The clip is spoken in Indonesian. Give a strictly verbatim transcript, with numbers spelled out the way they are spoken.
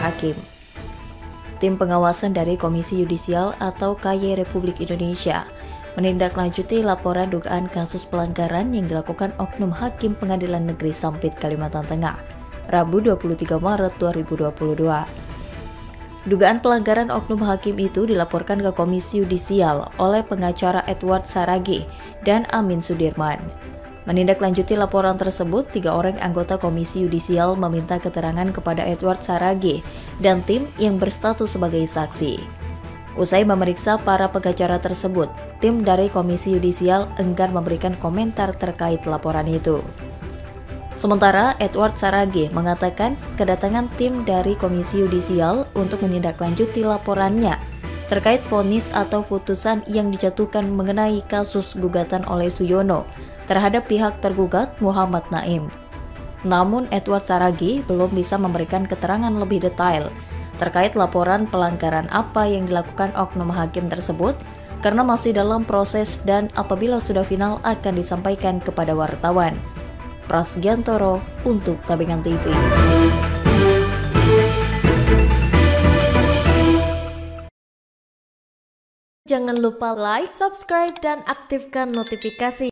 hakim. Tim pengawasan dari Komisi Yudisial atau K Y Republik Indonesia menindaklanjuti laporan dugaan kasus pelanggaran yang dilakukan oknum hakim Pengadilan Negeri Sampit, Kalimantan Tengah, Rabu dua puluh tiga Maret dua ribu dua puluh dua. Dugaan pelanggaran oknum hakim itu dilaporkan ke Komisi Yudisial oleh pengacara Edward Saragih dan Amin Sudirman. Menindaklanjuti laporan tersebut, tiga orang anggota Komisi Yudisial meminta keterangan kepada Edward Saragih dan tim yang berstatus sebagai saksi. Usai memeriksa para pengacara tersebut, tim dari Komisi Yudisial enggan memberikan komentar terkait laporan itu. Sementara Edward Saragih mengatakan kedatangan tim dari Komisi Yudisial untuk menindaklanjuti laporannya terkait vonis atau putusan yang dijatuhkan mengenai kasus gugatan oleh Suyono terhadap pihak tergugat Muhammad Naim. Namun Edward Saragih belum bisa memberikan keterangan lebih detail terkait laporan pelanggaran apa yang dilakukan oknum hakim tersebut karena masih dalam proses dan apabila sudah final akan disampaikan kepada wartawan. Prasgiantoro untuk Tabingan T V. Jangan lupa like, subscribe, dan aktifkan notifikasi.